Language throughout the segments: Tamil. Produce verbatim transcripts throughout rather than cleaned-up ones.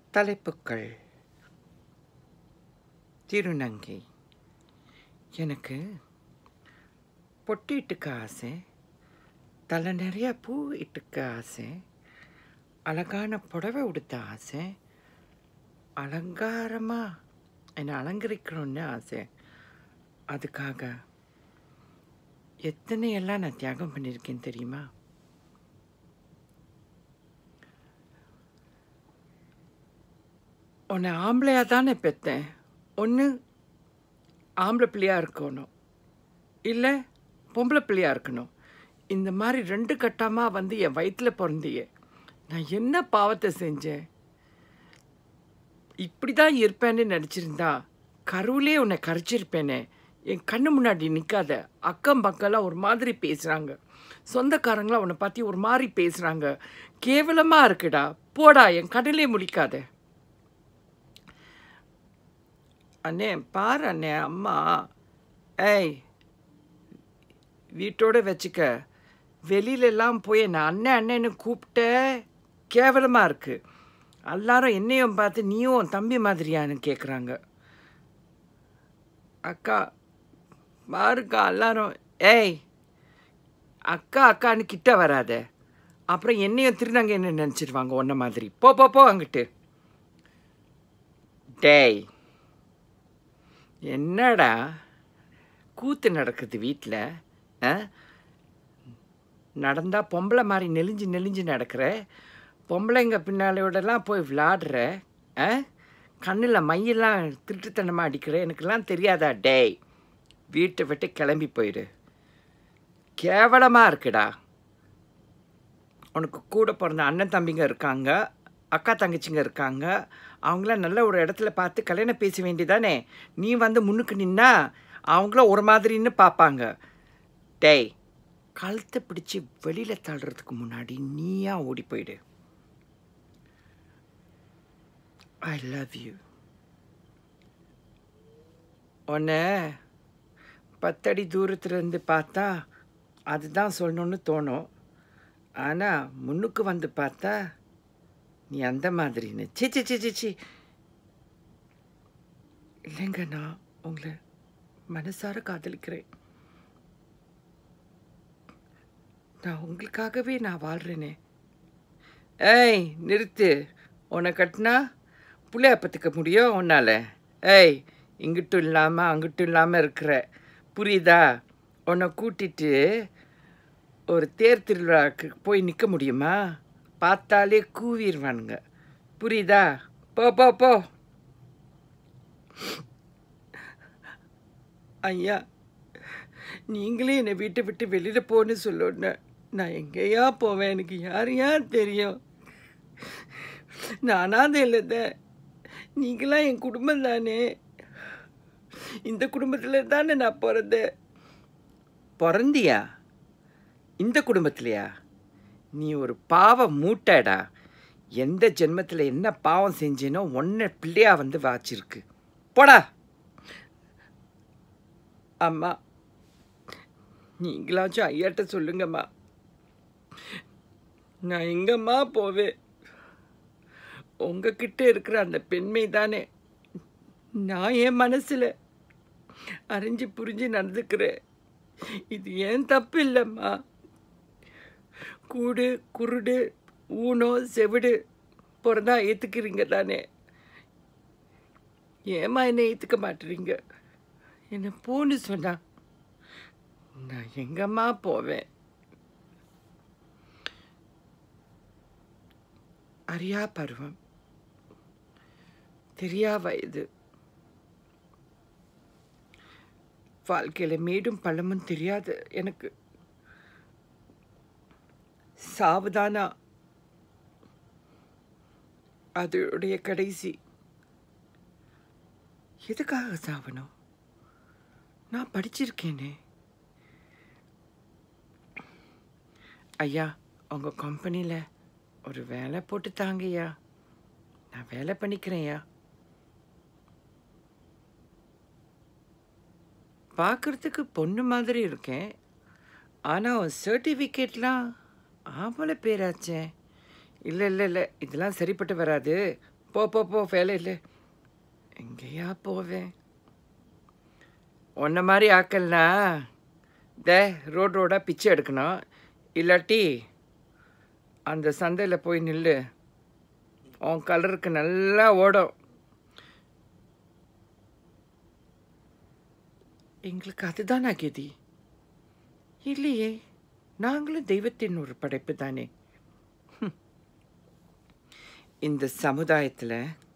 தலைப்புக்கள். திருநங்கை. எனக்கு பொட்டு இட்டுக்க ஆசை, தலை நிறையா பூ இட்டுக்க ஆசை, அழகான புடவை உடுத்த ஆசை, அலங்காரமாக என்னை அலங்கரிக்கணும்னு ஆசை. அதுக்காக எத்தனை எல்லாம் நான் தியாகம் பண்ணியிருக்கேன் தெரியுமா? உன்னை ஆம்பளையாக தானே பெற்றேன். ஒன்று ஆம்பளை பிள்ளையாக இருக்கணும், இல்லை பொம்பளை பிள்ளையாக இருக்கணும். இந்த மாதிரி ரெண்டு கட்டமாக வந்து என் வயிற்றில் பிறந்தியே. நான் என்ன பாவத்தை செஞ்சேன்? இப்படி தான் இருப்பேன்னு நினச்சிருந்தா கருவிலே உன்னை கரைச்சிருப்பேனே. என் கண்ணு முன்னாடி நிற்காத. அக்கம் பக்கம்லாம் ஒரு மாதிரி பேசுகிறாங்க, சொந்தக்காரங்களாம் உன்னை பற்றி ஒரு மாதிரி பேசுகிறாங்க. கேவலமாக இருக்குடா, போடா, என் கண்ணிலே முடிக்காத. அண்ணே பாரு அண்ணே, அம்மா ஏய் வீட்டோடு வச்சுக்க. வெளியிலெல்லாம் போய் என்னை அண்ணன் அண்ணன்னு கூப்பிட்ட கேவலமாக இருக்குது. எல்லாரும் என்னையும் பார்த்து நீயும் உன் தம்பி மாதிரியான்னு கேட்குறாங்க. அக்கா பாருக்கா, எல்லாரும் ஏய் அக்கா அக்கான்னு கிட்ட வராத. அப்புறம் என்னையும் திருநங்கை என்ன நினச்சிடுவாங்க ஒன்றை மாதிரி. போ போ போ அங்கிட்டு. டேய் என்னடா கூத்து நடக்குது வீட்டில்? நடந்தால் பொம்பளை மாதிரி நெளிஞ்சு நெளிஞ்சு நடக்கிற, பொம்பளைங்க பின்னாலையோடலாம் போய் விளாடுற, கண்ணில் மையெல்லாம் திருட்டுத்தனமாக அடிக்கிற. எனக்கெல்லாம் தெரியாதா? டேய் வீட்டை விட்டு கிளம்பி போயிடு. கேவலமாக இருக்குடா. உனக்கு கூட பிறந்த அண்ணன் தம்பிங்க இருக்காங்க, அக்கா தங்கச்சிங்க இருக்காங்க. அவங்களாம் நல்ல ஒரு இடத்துல பார்த்து கல்யாணம் பேச வேண்டியதானே. நீ வந்து முன்னுக்கு நின்னா அவங்கள ஒரு மாதிரின்னு பார்ப்பாங்க. டேய் கழுத்தை பிடிச்சி வெளியில் தள்ளுறதுக்கு முன்னாடி நீயா ஓடி போயிடு. I love you. உன்னை பத்தடி தூரத்துலேருந்து பார்த்தா அதுதான் சொல்லணுன்னு தோணும். ஆனால் முன்னுக்கு வந்து பார்த்தா நீ அந்த மாதிரின்னு. சி சி சி சி சி இல்லைங்க, நான் உங்களை மனசார காதலிக்கிறேன். நான் உங்களுக்காகவே நான் வாழ்கிறேனே. ஏய் நிறுத்து. உன்னை கட்டினா புள்ளைய பற்றுக்க முடியும் உன்னால். ஏய் இங்கிட்டும் இல்லாமல் அங்கிட்டும் இல்லாமல் இருக்கிற, புரியுதா? உன்னை கூட்டிட்டு ஒரு தேர் திருவிழாவுக்கு போய் நிற்க முடியுமா? பார்த்தாலே கூவிடுவானுங்க, புரியுதா? போ போ போ. ஐயா நீங்களே என்னை வீட்டை விட்டு வெளியில் போன்னு சொல்லணுன்னு நான் எங்கேயா போவேன்? எனக்கு யார் யார் தெரியும்? நானாக இல்லைத, நீங்களாம் என் குடும்பம் தானே. இந்த குடும்பத்தில் தானே நான் பிறந்தேன். பிறந்தியா இந்த குடும்பத்திலையா? நீ ஒரு பாவ மூட்டைடா. எந்த ஜென்மத்தில் என்ன பாவம் செஞ்சேனோ ஒன்றை பிள்ளையா வந்து வாச்சிருக்கு. போடா. அம்மா நீங்களாச்சும் ஐயாட்ட சொல்லுங்கம்மா. நான் எங்கம்மா போவேன்? உங்ககிட்ட இருக்கிற அந்த பெண்மை தானே நான் என் மனசில் அறிஞ்சு புரிஞ்சு நடந்துக்கிறேன். இது ஏன் தப்பு இல்லைம்மா. கூடு குருடு ஊனோ செவிடு பிறந்தா ஏற்றுக்கிறீங்க தானே. ஏம்மா என்னை ஏற்றுக்க மாட்டுறீங்க? என்னை போன்னு சொன்னா நான் எங்கம்மா போவேன்? அறியா பருவம், தெரியா வயது, வாழ்க்கையில் மேடும் பள்ளமும் தெரியாது எனக்கு. சாவுதானா அதோடைய கடைசி. எதுக்காக சாவணும்? நான் படிச்சிருக்கேனே. ஐயா உங்கள் கம்பெனியில் ஒரு வேலை போட்டு தாங்கய்யா, நான் வேலை பண்ணிக்கிறேன்யா. பார்க்குறதுக்கு பொண்ணு மாதிரி இருக்கேன், ஆனால் உன் சர்டிஃபிகேட்லாம் ஆம்பளை பேராச்சே. இல்லை இல்லை இல்லை இதெல்லாம் சரிப்பட்டு வராது. போ போ போ வேலையில் எங்கேயா போவேன். உன்ன மாதிரி ஆக்கல்னா தே ரோடு ரோடாக பிச்சை எடுக்கணும். இல்லாட்டி அந்த சந்தையில் போய் நில்லு. உன் கலருக்கு நல்லா ஓடும். எங்களுக்கு அதுதானா கெதி? இல்லையே, நாங்களும் தெய்வத்தின் ஒரு படைப்பு தானே. இந்த சமுதாயத்தில்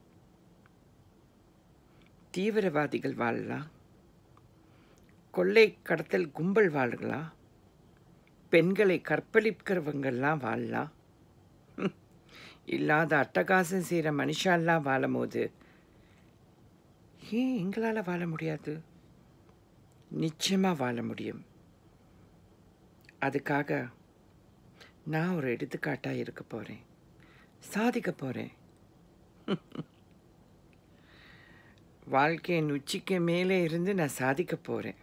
தீவிரவாதிகள் வாழலாம், கொள்ளை கடத்தல் கும்பல் வாழலாம், பெண்களை கற்பழிக்கிறவங்கெல்லாம் வாழலாம். இல்லாத அட்டகாசம் செய்கிற மனுஷாலாம் வாழும் போது ஏன் எங்களால் வாழ முடியாது? நிச்சயமாக வாழ முடியும். அதுக்காக நான் ஒரு எடுத்துக்காட்டாக இருக்க போகிறேன், சாதிக்க போகிறேன். வாழ்க்கையின் உச்சிக்கு மேலே இருந்து நான் சாதிக்க போகிறேன்.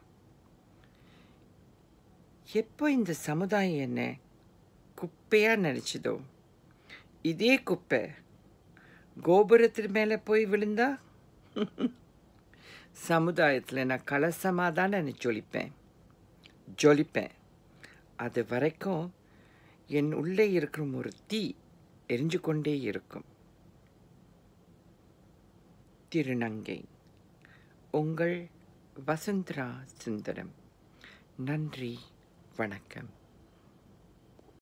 எப்போ இந்த சமுதாயம் என்ன குப்பையாக நினச்சதோ, இதே குப்பை கோபுரத்தின் மேலே போய் விழுந்தா சமுதாயத்தில் நான் கலசமாக தான் நான் ஜொலிப்பேன் ஜொலிப்பேன் அது வரைக்கும் என் உள்ளே இருக்கிற ஒரு தீ எரிஞ்சு கொண்டே இருக்கும். திருநங்கை, உங்கள் வசுந்தரா சுந்தரம். நன்றி, வணக்கம்.